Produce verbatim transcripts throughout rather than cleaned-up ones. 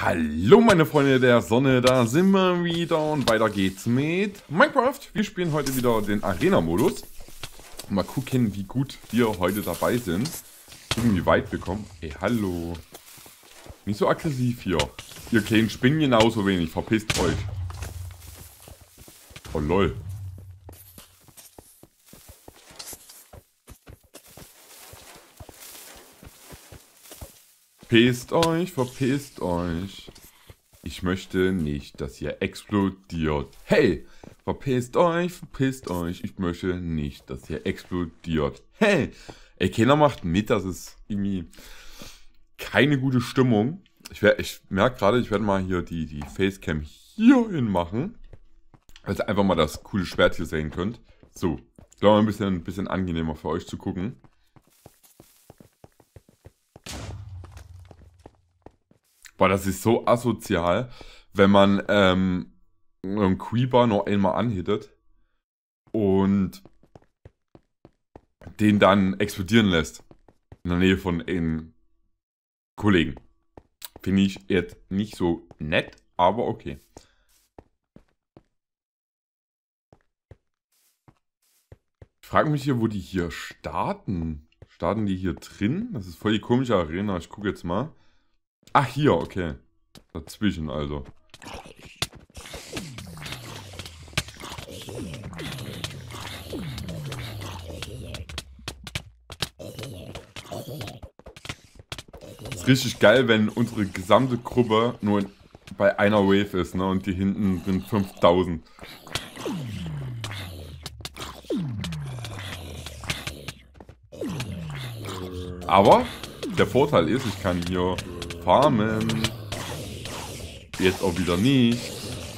Hallo meine Freunde der Sonne, da sind wir wieder und weiter geht's mit Minecraft. Wir spielen heute wieder den Arena-Modus. Mal gucken, wie gut wir heute dabei sind. Gucken, wie weit wir kommen. Ey, hallo. Nicht so aggressiv hier. Ihr kleinen Spinnen genauso wenig, verpisst euch. Oh lol. Verpisst euch, verpisst euch. Ich möchte nicht, dass ihr explodiert. Hey, verpisst euch, verpisst euch. Ich möchte nicht, dass ihr explodiert. Hey, ey, keiner macht mit, das ist irgendwie keine gute Stimmung. Ich, ich merke gerade, ich werde mal hier die, die Facecam hier hin machen. Also einfach mal das coole Schwert hier sehen könnt. So, ich glaube ein bisschen, ein bisschen angenehmer für euch zu gucken. Boah, das ist so asozial, wenn man ähm, einen Creeper noch einmal anhittet und den dann explodieren lässt. In der Nähe von einem Kollegen. Finde ich jetzt nicht so nett, aber okay. Ich frage mich hier, wo die hier starten. Starten die hier drin? Das ist voll die komische Arena. Ich gucke jetzt mal. Ach, hier, okay. Dazwischen also. Ist richtig geil, wenn unsere gesamte Gruppe nur bei einer Wave ist, ne? Und die hinten sind fünftausend. Aber der Vorteil ist, ich kann hier farmen. Jetzt auch wieder nicht.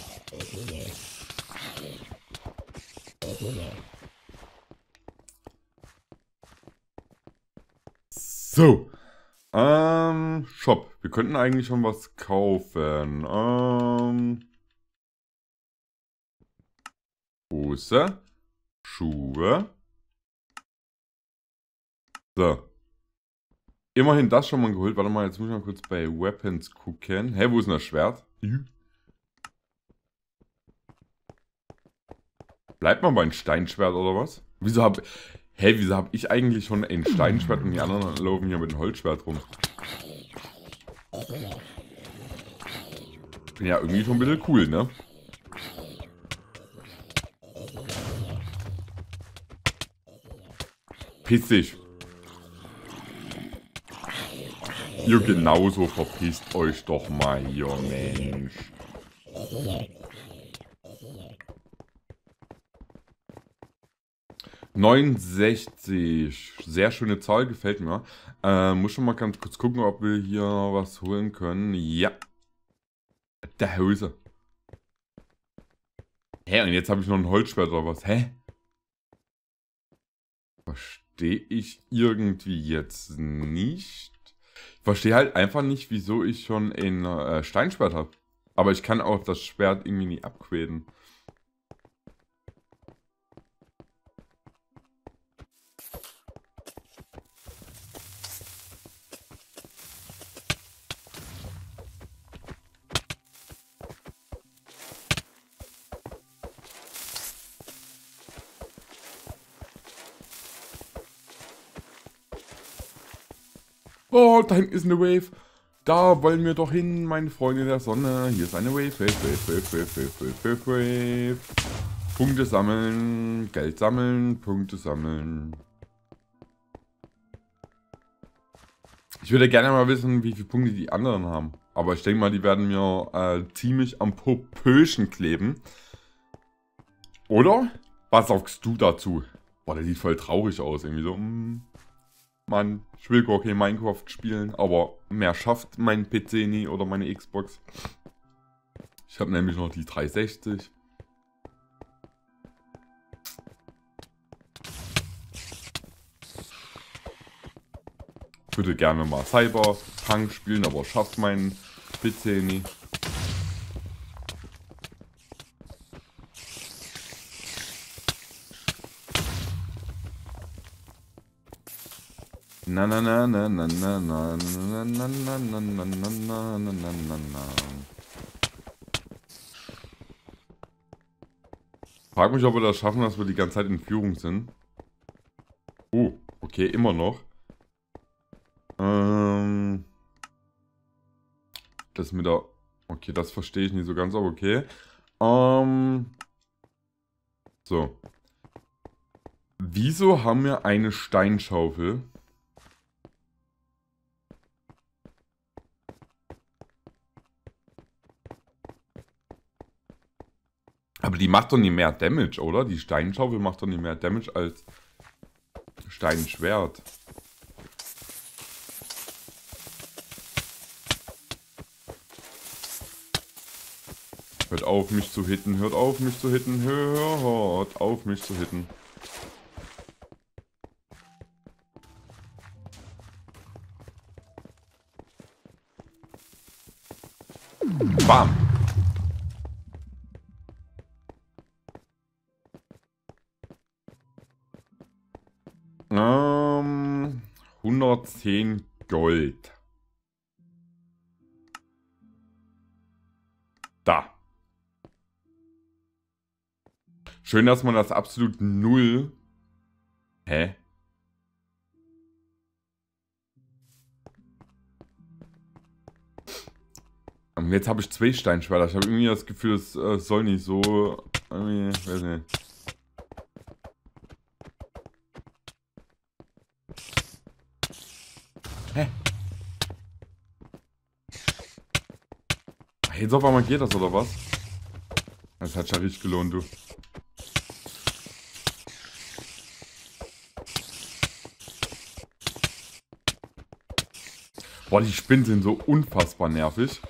So. Ähm, Shop. Wir könnten eigentlich schon was kaufen. Ähm. Hose. Schuhe. So. Immerhin das schon mal geholt. Warte mal, jetzt muss ich mal kurz bei Weapons gucken. Hä, wo ist denn das Schwert? Bleibt man bei einem Steinschwert oder was? Wieso hab... Hä, wieso hab ich eigentlich schon ein Steinschwert und die anderen laufen hier mit dem Holzschwert rum? Ja, irgendwie schon ein bisschen cool, ne? Piss dich. Ihr genauso, verpisst euch doch mal hier, Mensch. neunundsechzig. Sehr schöne Zahl, gefällt mir. Äh, muss schon mal ganz kurz gucken, ob wir hier was holen können. Ja. Der Hose. Hä, und jetzt habe ich noch ein Holzschwert oder was? Hä? Verstehe ich irgendwie jetzt nicht. Ich verstehe halt einfach nicht, wieso ich schon ein äh, Steinschwert habe. Aber ich kann auch das Schwert irgendwie nie upgraden. Oh, da hinten ist eine Wave. Da wollen wir doch hin, meine Freunde der Sonne. Hier ist eine Wave, Wave, Wave, Wave, Wave, Wave, Wave, Wave. Punkte sammeln, Geld sammeln, Punkte sammeln. Ich würde gerne mal wissen, wie viele Punkte die anderen haben. Aber ich denke mal, die werden mir äh, ziemlich am Popöchen kleben. Oder? Was sagst du dazu? Boah, der sieht voll traurig aus. Irgendwie so, mm, Mann, ich will gar kein Minecraft spielen, aber mehr schafft mein P C nie oder meine Xbox. Ich habe nämlich noch die dreihundertsechzig. Ich würde gerne mal Cyberpunk spielen, aber schafft mein P C nie. Na na na na na na na na na na na na na na na na na. Frag mich, ob wir das schaffen, dass wir die ganze Zeit in Führung sind. Oh, okay, immer noch. Ähm. Das mit der... Okay, das verstehe ich nicht so ganz, aber okay. Ähm. So. Wieso haben wir eine Steinschaufel? Aber die macht doch nicht mehr Damage, oder? Die Steinschaufel macht doch nicht mehr Damage als Steinschwert. Hört auf, mich zu hitten. Hört auf, mich zu hitten. Hört auf, mich zu hitten. Bam! Ähm, hundertzehn Gold. Da. Schön, dass man das absolut null... Hä? Und jetzt habe ich zwei Steinschwerter. Ich habe irgendwie das Gefühl, es äh, soll nicht so... Irgendwie, weiß nicht. Hä? Jetzt auf einmal geht das, oder was? Das hat schon richtig gelohnt, du. Boah, die Spinnen sind so unfassbar nervig.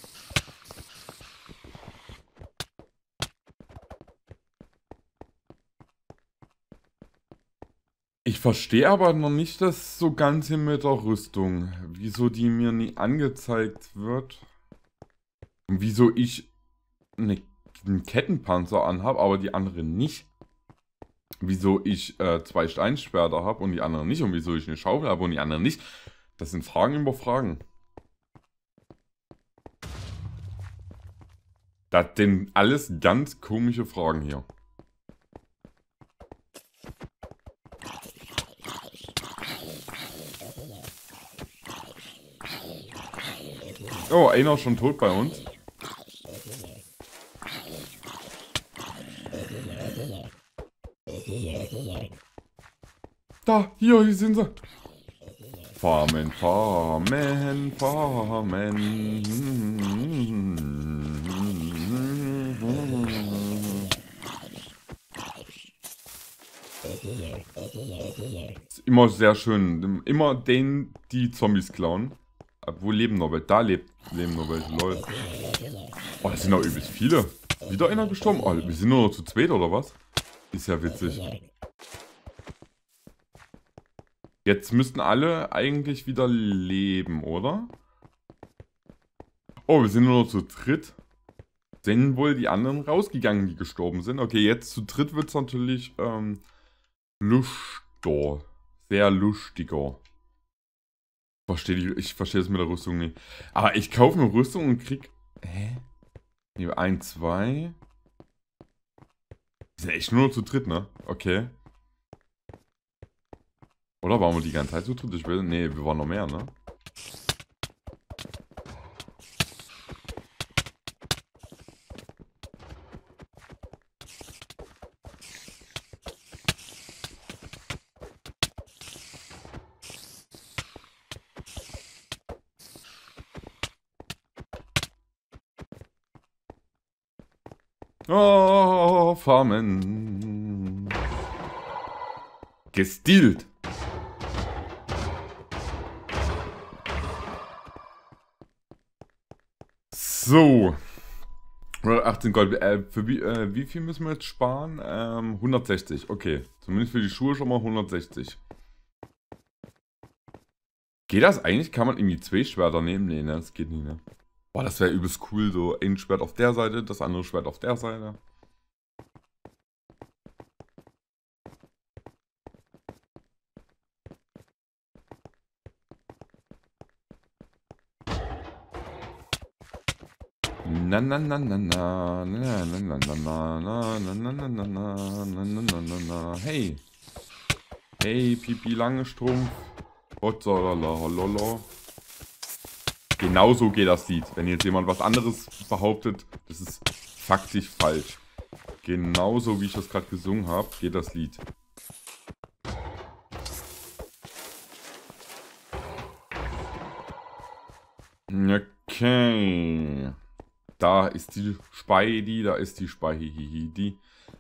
Ich verstehe aber noch nicht das so Ganze mit der Rüstung. Wieso die mir nie angezeigt wird. Und wieso ich eine, einen Kettenpanzer anhabe, aber die anderen nicht. Wieso ich äh, zwei Steinschwerter habe und die anderen nicht. Und wieso ich eine Schaufel habe und die anderen nicht. Das sind Fragen über Fragen. Das sind alles ganz komische Fragen hier. Oh, einer ist schon tot bei uns. Da, hier, hier sind sie. Farmen, farmen, farmen. Ist immer sehr schön. Immer den, die Zombies klauen. Wo leben noch welche? Da lebt, leben noch welche, lol. Oh, das sind noch übelst viele. Wieder einer gestorben? Oh, wir sind nur noch zu zweit, oder was? Ist ja witzig. Jetzt müssten alle eigentlich wieder leben, oder? Oh, wir sind nur noch zu dritt. Sind wohl die anderen rausgegangen, die gestorben sind. Okay, jetzt zu dritt wird es natürlich ähm, lustiger. Sehr lustiger. Verstehe die, ich verstehe das mit der Rüstung nicht. Aber ich kaufe eine Rüstung und krieg... Hä? Nee, ein, zwei... Wir sind echt nur noch zu dritt, ne? Okay. Oder waren wir die ganze Zeit zu dritt? Ich will... Nee, wir waren noch mehr, ne? Oh, Farmen. Gestielt. So. achtzehn Gold. Äh, für wie, äh, wie viel müssen wir jetzt sparen? Ähm, hundertsechzig. Okay. Zumindest für die Schuhe schon mal hundertsechzig. Geht das eigentlich? Kann man irgendwie zwei Schwerter nehmen? Nee, ne, das geht nicht, ne? Boah, das wäre übelst cool. So ein Schwert auf der Seite, das andere Schwert auf der Seite. Na na na na na na na na na na na na na na na na na na na. Hey. Hey, Pipi Langestrumpf. Hotzalala. Genau so geht das Lied. Wenn jetzt jemand was anderes behauptet, das ist faktisch falsch. Genauso wie ich das gerade gesungen habe, geht das Lied. Okay. Da ist die Speidi, da ist die Speidi.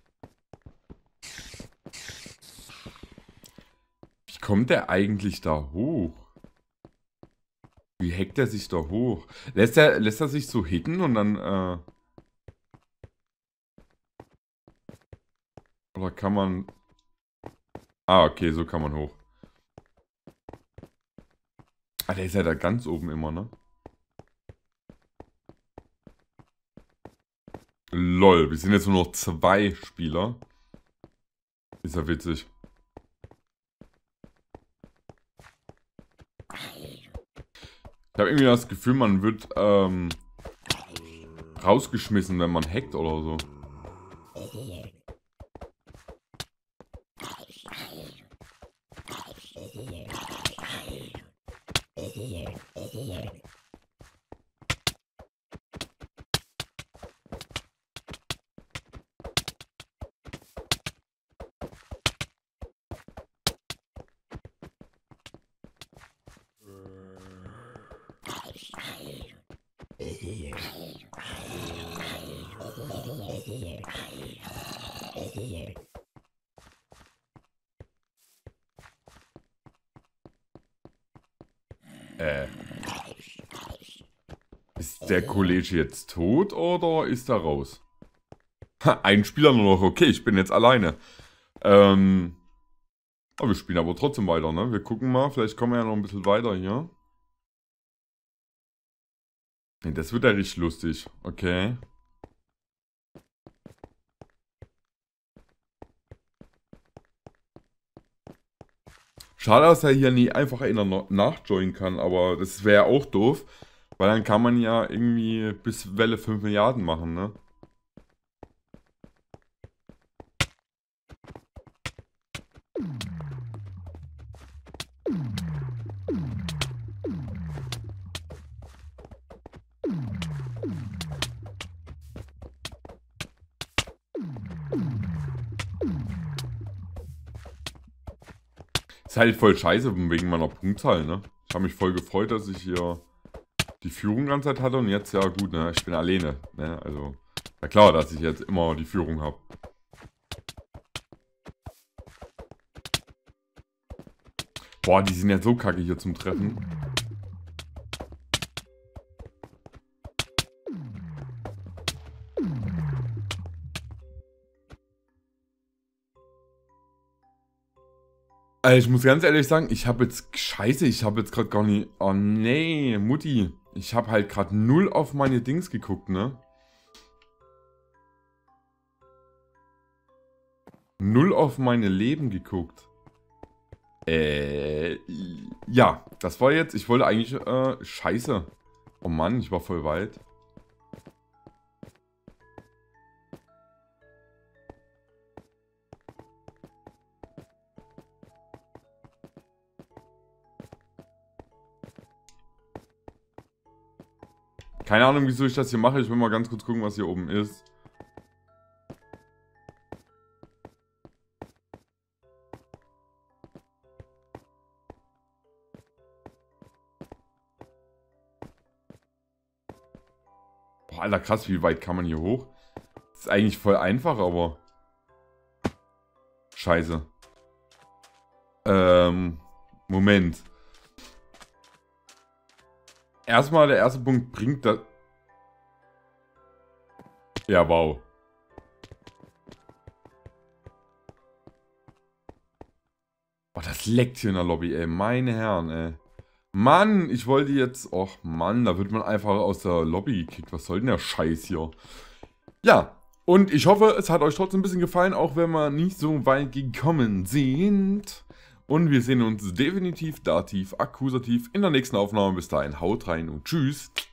Wie kommt der eigentlich da hoch? Wie hackt er sich da hoch? Lässt er, lässt er sich so hitten und dann, äh... Oder kann man... Ah, okay, so kann man hoch. Ah, der ist ja da ganz oben immer, ne? Lol, wir sind jetzt nur noch zwei Spieler. Ist ja witzig. Ich habe irgendwie das Gefühl, man wird ähm, rausgeschmissen, wenn man hackt oder so. Äh. Ist der Kollege jetzt tot oder ist er raus? Ha, ein Spieler nur noch. Okay, ich bin jetzt alleine. Ähm. Aber wir spielen aber trotzdem weiter, ne? Wir gucken mal, vielleicht kommen wir ja noch ein bisschen weiter hier. Nee, das wird ja richtig lustig. Okay. Schade, dass er hier nie einfach einer nachjoinen kann, aber das wäre auch doof. Weil dann kann man ja irgendwie bis Welle fünf Milliarden machen, ne? Ist halt voll scheiße wegen meiner Punktzahl, ne? Ich habe mich voll gefreut, dass ich hier die Führung die ganze Zeit hatte und jetzt, ja gut, ne? Ich bin alleine, ne? Also, ja klar, dass ich jetzt immer die Führung habe. Boah, die sind ja so kacke hier zum Treffen. Also ich muss ganz ehrlich sagen, ich habe jetzt... Scheiße, ich habe jetzt gerade gar nicht... Oh nee, Mutti. Ich habe halt gerade null auf meine Dings geguckt, ne? Null auf meine Leben geguckt. Äh... Ja, das war jetzt... Ich wollte eigentlich... Äh, scheiße. Oh Mann, ich war voll weit. Keine Ahnung, wieso ich das hier mache. Ich will mal ganz kurz gucken, was hier oben ist. Boah, Alter, krass, wie weit kann man hier hoch? Das ist eigentlich voll einfach, aber... Scheiße. Ähm... Moment. Erstmal, der erste Punkt bringt das... Ja, wow. Boah, das leckt hier in der Lobby, ey. Meine Herren, ey. Mann, ich wollte jetzt... Och, Mann, da wird man einfach aus der Lobby gekickt. Was soll denn der Scheiß hier? Ja, und ich hoffe, es hat euch trotzdem ein bisschen gefallen, auch wenn wir nicht so weit gekommen sind. Und wir sehen uns definitiv, dativ, akkusativ in der nächsten Aufnahme. Bis dahin, haut rein und tschüss.